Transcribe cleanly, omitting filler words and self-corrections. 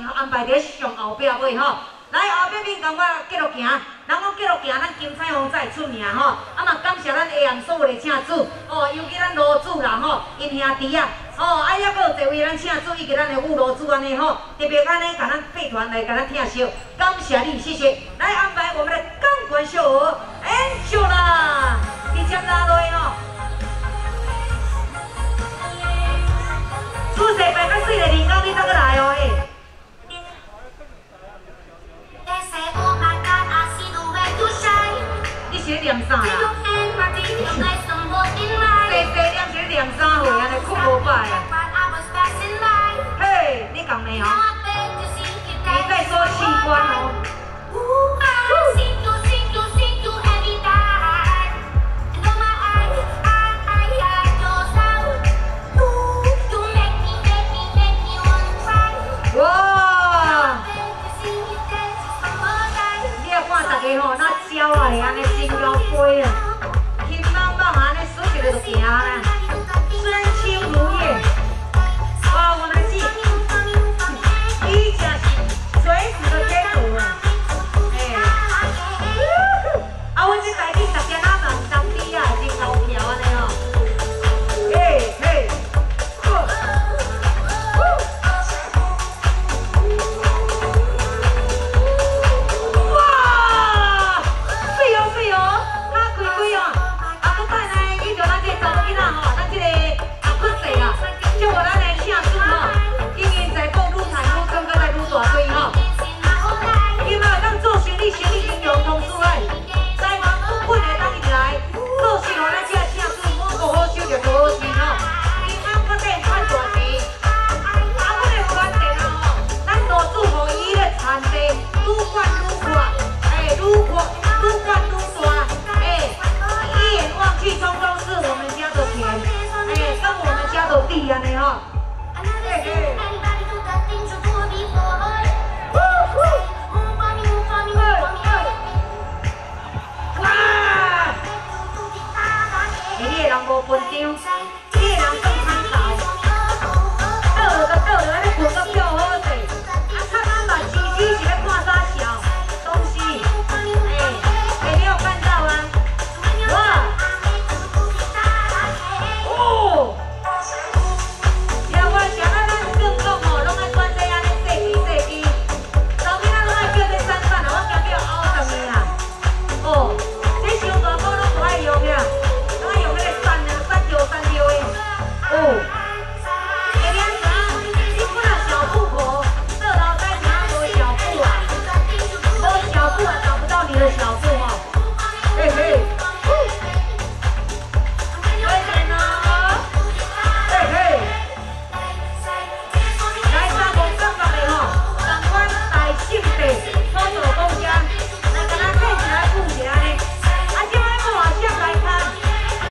安排伫上后壁尾吼。来后壁面共我继续行，人讲继续行，咱金彩虹才会出名吼。啊嘛感谢咱下岸所有的请主，哦，尤其咱罗主啦吼，因兄弟啊，哦，啊还阁有一位咱请主，以及咱的副罗主安尼吼，特别安尼甲咱配团来甲咱听惜，感谢你，谢谢。来安排我们的钢管秀娥 Angela， 你接哪位吼？出世白较水的年糕，你怎个来哦？哎。 你是咧念啥啦？细念是咧念啥货？安尼哭无摆啊！嘿，你讲没有？你在说器官哦。哇！你要看大家吼，那鸟啊，安尼